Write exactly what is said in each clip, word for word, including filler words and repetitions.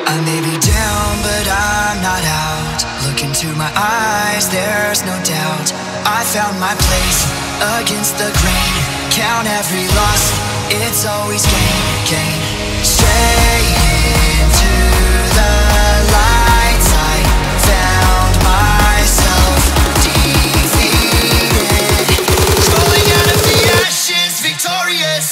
I may be down, but I'm not out. Look into my eyes, there's no doubt. I found my place against the grain. Count every loss, it's always gain, gain. Straight into the lights, I found myself defeated. Crawling out of the ashes, victorious.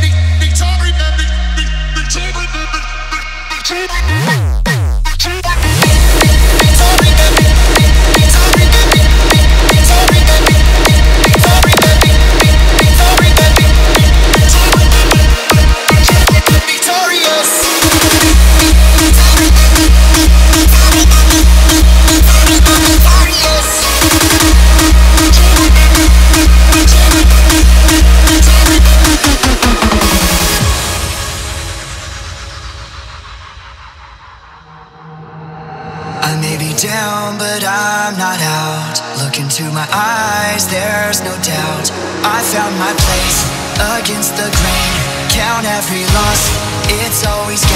I may be down, but I'm not out. Look into my eyes, there's no doubt. I found my place against the grain. Count every loss, it's always